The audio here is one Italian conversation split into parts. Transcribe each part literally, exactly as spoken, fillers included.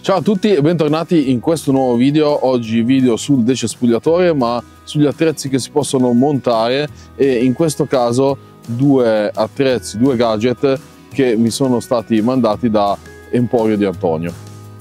Ciao a tutti e bentornati in questo nuovo video. Oggi video sul decespugliatore, ma sugli attrezzi che si possono montare, e in questo caso due attrezzi, due gadget che mi sono stati mandati da Emporio di Antonio.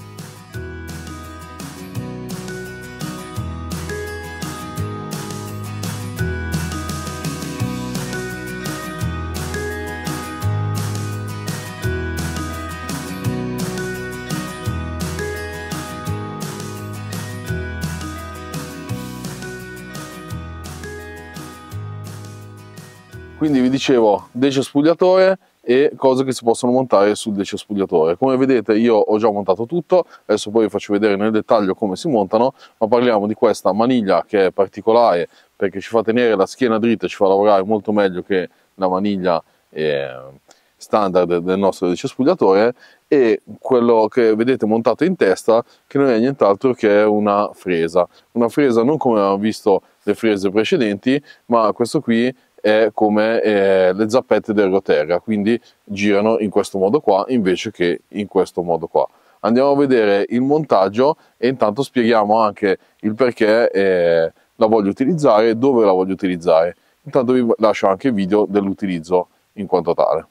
Quindi vi dicevo decespugliatore e cose che si possono montare sul decespugliatore. Come vedete io ho già montato tutto, adesso poi vi faccio vedere nel dettaglio come si montano, ma parliamo di questa maniglia che è particolare perché ci fa tenere la schiena dritta, ci fa lavorare molto meglio che la maniglia eh, standard del nostro decespugliatore, e quello che vedete montato in testa che non è nient'altro che una fresa. Una fresa non come abbiamo visto le frese precedenti, ma questo qui è come eh, le zappette del Roterra, quindi girano in questo modo qua invece che in questo modo qua. Andiamo a vedere il montaggio e intanto spieghiamo anche il perché eh, la voglio utilizzare e dove la voglio utilizzare. Intanto vi lascio anche il video dell'utilizzo in quanto tale.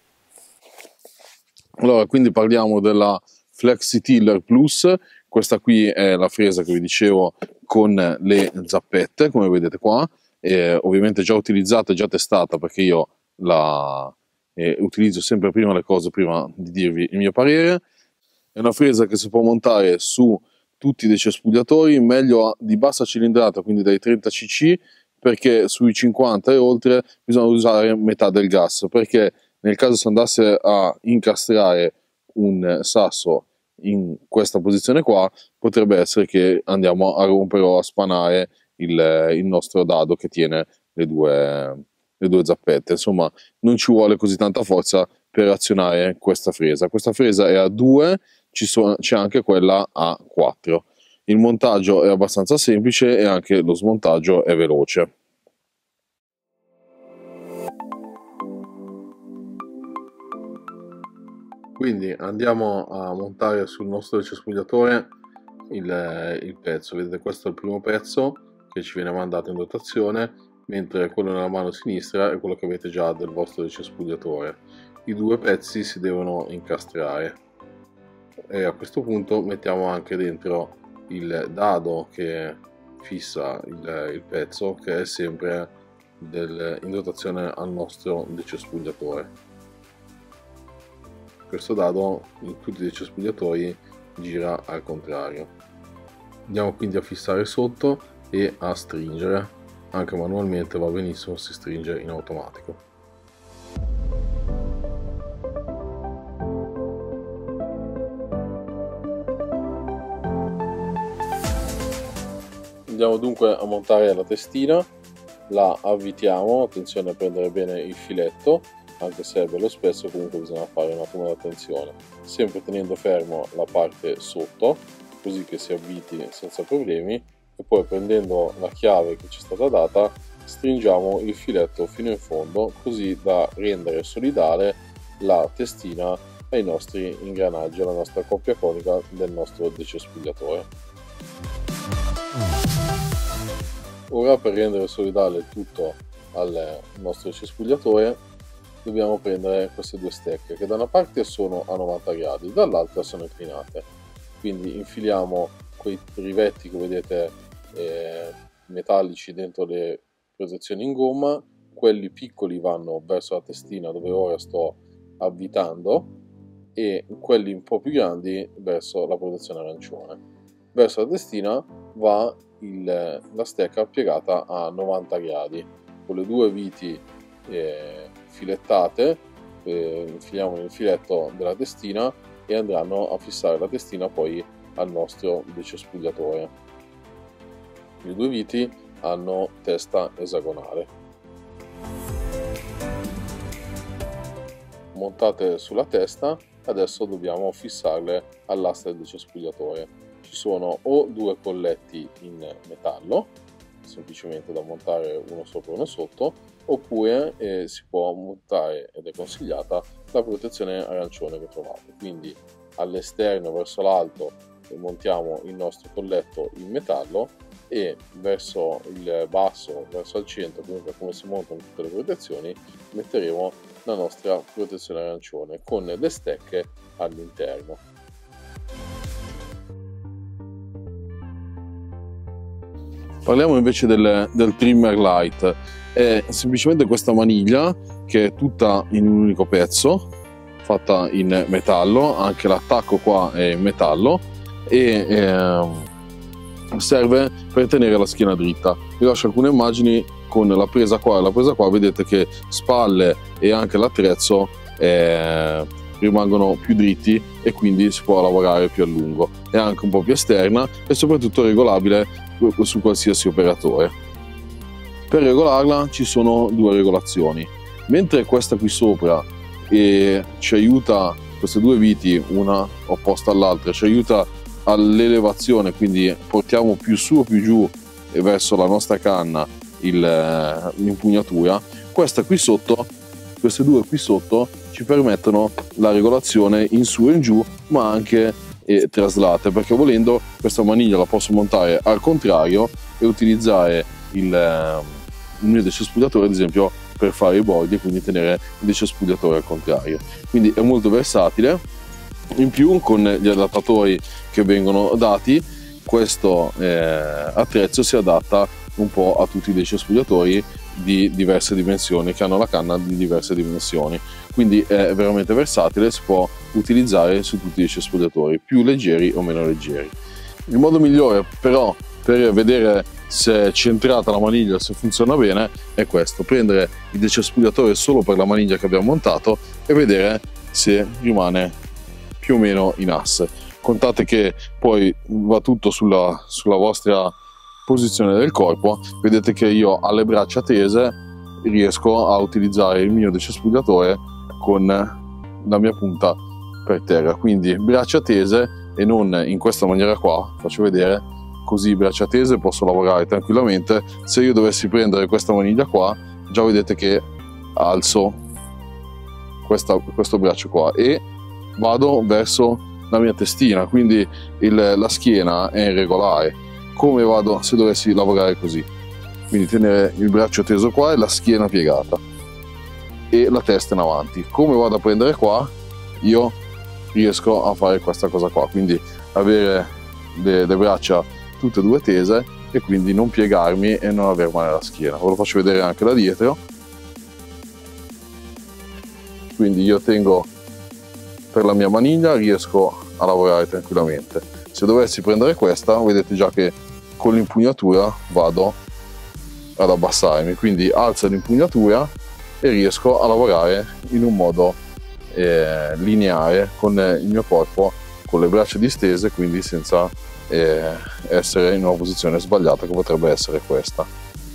Allora, quindi parliamo della Flexitiller Plus. Questa qui è la fresa che vi dicevo con le zappette, come vedete qua. Eh, ovviamente già utilizzata e già testata, perché io la eh, utilizzo sempre prima le cose prima di dirvi il mio parere. È una fresa che si può montare su tutti i decespugliatori, meglio di bassa cilindrata, quindi dai trenta cc, perché sui cinquanta e oltre bisogna usare metà del gas, perché nel caso si andasse a incastrare un sasso in questa posizione qua, potrebbe essere che andiamo a rompere o a spanare Il, il nostro dado che tiene le due, le due zappette. Insomma, non ci vuole così tanta forza per azionare questa fresa. Questa fresa è a due, c'è anche quella a quattro. Il montaggio è abbastanza semplice e anche lo smontaggio è veloce. Quindi andiamo a montare sul nostro decespugliatore il, il pezzo. Vedete, questo è il primo pezzo che ci viene mandato in dotazione, mentre quello nella mano sinistra è quello che avete già del vostro decespugliatore. I due pezzi si devono incastrare e a questo punto mettiamo anche dentro il dado che fissa il, il pezzo, che è sempre del, in dotazione al nostro decespugliatore. Questo dado in tutti i decespugliatori gira al contrario. Andiamo quindi a fissare sotto e a stringere, anche manualmente va benissimo, si stringe in automatico. Andiamo dunque a montare la testina, la avvitiamo, attenzione a prendere bene il filetto, anche se è bello spesso, comunque bisogna fare un attimo di attenzione, sempre tenendo fermo la parte sotto, così che si avviti senza problemi, e poi prendendo la chiave che ci è stata data stringiamo il filetto fino in fondo, così da rendere solidale la testina ai nostri ingranaggi, alla nostra coppia conica del nostro decespugliatore. Ora, per rendere solidale il tutto al nostro decespugliatore, dobbiamo prendere queste due stecche che da una parte sono a novanta gradi, dall'altra sono inclinate. Quindi infiliamo quei rivetti che vedete eh, metallici dentro le protezioni in gomma, quelli piccoli vanno verso la testina dove ora sto avvitando, e quelli un po' più grandi verso la protezione arancione. Verso la testina va il, la stecca piegata a novanta gradi, con le due viti eh, filettate, eh, infiliamo nel filetto della testina e andranno a fissare la testina poi al nostro decespugliatore. Le due viti hanno testa esagonale. Montate sulla testa, adesso dobbiamo fissarle all'asta del decespugliatore. Ci sono o due colletti in metallo, semplicemente da montare uno sopra e uno sotto, oppure eh, si può montare, ed è consigliata, la protezione arancione che trovate. Quindi all'esterno verso l'alto montiamo il nostro colletto in metallo e verso il basso, verso il centro, comunque come si montano tutte le protezioni, metteremo la nostra protezione arancione con le stecche all'interno. Parliamo invece del, del trimmer light. È semplicemente questa maniglia che è tutta in un unico pezzo, fatta in metallo, anche l'attacco qua è in metallo e eh, serve per tenere la schiena dritta. Vi lascio alcune immagini con la presa qua e la presa qua, vedete che spalle e anche l'attrezzo eh, rimangono più dritti e quindi si può lavorare più a lungo. È anche un po' più esterna e soprattutto regolabile su qualsiasi operatore. Per regolarla ci sono due regolazioni, mentre questa qui sopra e ci aiuta, queste due viti una opposta all'altra, ci aiuta all'elevazione, quindi portiamo più su o più giù e verso la nostra canna l'impugnatura. Questa qui sotto, queste due qui sotto ci permettono la regolazione in su e in giù, ma anche e traslate, perché volendo questa maniglia la posso montare al contrario e utilizzare il, il mio decespugliatore ad esempio per fare i bordi e quindi tenere il decespugliatore al contrario. Quindi è molto versatile. In più, con gli adattatori che vengono dati, questo eh, attrezzo si adatta un po' a tutti i decespugliatori di diverse dimensioni, che hanno la canna di diverse dimensioni, quindi è veramente versatile, si può utilizzare su tutti i decespugliatori, più leggeri o meno leggeri. Il modo migliore però per vedere se è centrata la maniglia, se funziona bene, è questo: prendere il decespugliatore solo per la maniglia che abbiamo montato e vedere se rimane più o meno in asse. Contate che poi va tutto sulla, sulla vostra posizione del corpo. Vedete che io alle braccia tese riesco a utilizzare il mio decespugliatore con la mia punta per terra, quindi braccia tese e non in questa maniera qua. Faccio vedere, così braccia tese posso lavorare tranquillamente. Se io dovessi prendere questa maniglia qua, già vedete che alzo questa, questo braccio qua e vado verso la mia testina, quindi il, la schiena è regolare. Come vado se dovessi lavorare così? Quindi tenere il braccio teso qua e la schiena piegata e la testa in avanti. Come vado a prendere qua? Io riesco a fare questa cosa qua, quindi avere le, le braccia tutte e due tese e quindi non piegarmi e non aver male alla schiena. Ve lo faccio vedere anche da dietro. Quindi io tengo per la mia maniglia, riesco a lavorare tranquillamente. Se dovessi prendere questa, vedete già che con l'impugnatura vado ad abbassarmi, quindi alzo l'impugnatura e riesco a lavorare in un modo eh, lineare con il mio corpo, con le braccia distese, quindi senza eh, essere in una posizione sbagliata che potrebbe essere questa.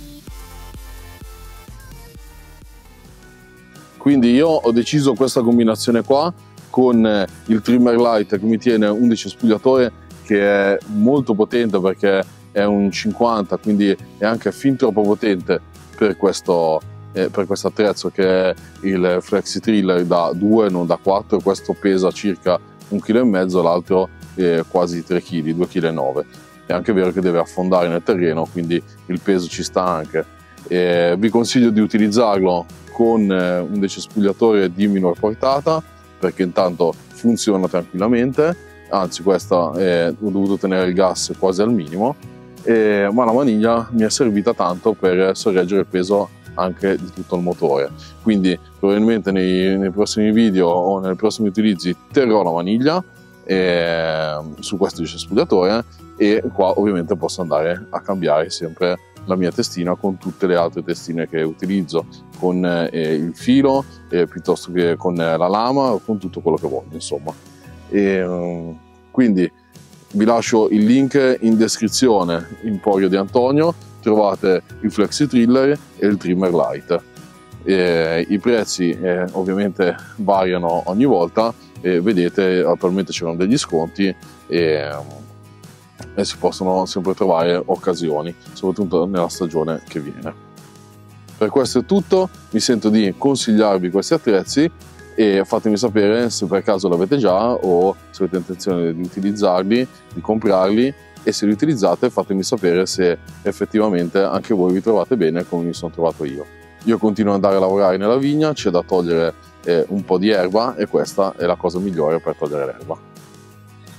Quindi io ho deciso questa combinazione qua con il trimmer light che mi tiene un decespugliatore che è molto potente perché è un cinquanta, quindi è anche fin troppo potente per questo, eh, per questo attrezzo che è il Flexi Triller da due, non da quattro. Questo pesa circa un chilo e mezzo, l'altro è quasi tre chili, due virgola nove chili. È anche vero che deve affondare nel terreno, quindi il peso ci sta anche. E vi consiglio di utilizzarlo con un decespugliatore di minor portata, perché intanto funziona tranquillamente, anzi questa è, ho dovuto tenere il gas quasi al minimo, e, ma la maniglia mi è servita tanto per sorreggere il peso anche di tutto il motore. Quindi probabilmente nei, nei prossimi video o nei prossimi utilizzi terrò la maniglia e, su questo decespugliatore, e qua ovviamente posso andare a cambiare sempre la mia testina con tutte le altre testine che utilizzo, con eh, il filo eh, piuttosto che con la lama, con tutto quello che voglio, insomma. E, um, quindi vi lascio il link in descrizione. Emporio di Antonio, trovate il Flexi Triller e il Trimmer Light. E, i prezzi eh, ovviamente variano ogni volta, e vedete attualmente c'erano degli sconti e, e si possono sempre trovare occasioni, soprattutto nella stagione che viene. Per questo è tutto, mi sento di consigliarvi questi attrezzi e fatemi sapere se per caso l'avete già o se avete intenzione di utilizzarli, di comprarli, e se li utilizzate fatemi sapere se effettivamente anche voi vi trovate bene come mi sono trovato io. Io continuo ad andare a lavorare nella vigna, c'è da togliere eh, un po' di erba e questa è la cosa migliore per togliere l'erba.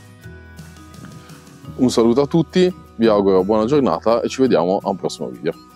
Un saluto a tutti, vi auguro buona giornata e ci vediamo a un prossimo video.